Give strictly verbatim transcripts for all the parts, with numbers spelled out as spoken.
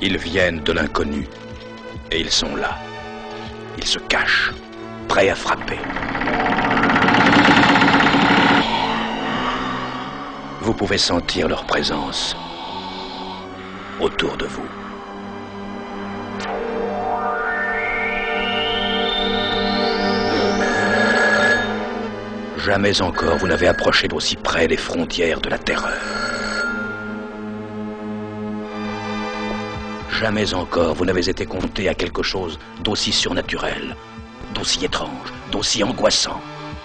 Ils viennent de l'inconnu. Et ils sont là. Ils se cachent, prêts à frapper. Vous pouvez sentir leur présence autour de vous. Jamais encore vous n'avez approché d'aussi près des frontières de la terreur. Jamais encore vous n'avez été confronté à quelque chose d'aussi surnaturel, d'aussi étrange, d'aussi angoissant.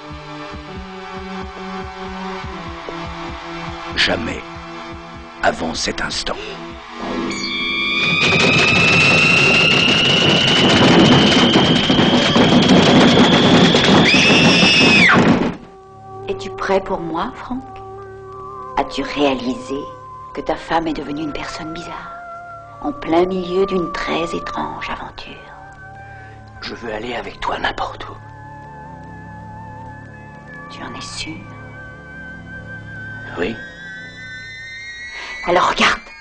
Jamais avant cet instant. Es-tu prêt pour moi, Franck? As-tu réalisé que ta femme est devenue une personne bizarre, en plein milieu d'une très étrange aventure? Je veux aller avec toi n'importe où. Tu en es sûr? Oui. Alors regarde.